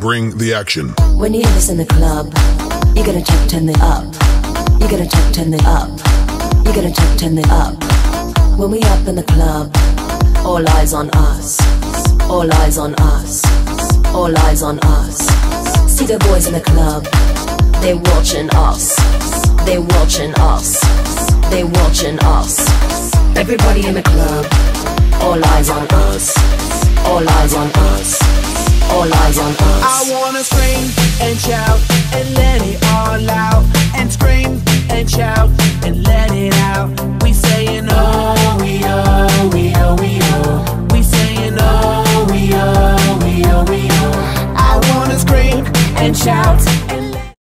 bring the action. When you hear this in the club, you gotta check, turn it up. You gotta check, turn it up. You gotta check, turn it up. When we up in the club, all eyes on us. All eyes on us. All eyes on us. See the boys in the club, they watching us. They watching us. They watching us. Everybody in the club, all eyes on us. All eyes on us. All eyes on us. I wanna scream and shout and let it all out. And scream and shout and let it out. We saying oh, we oh, we oh, we oh. We saying oh, we oh, we oh, we oh. I wanna scream and shout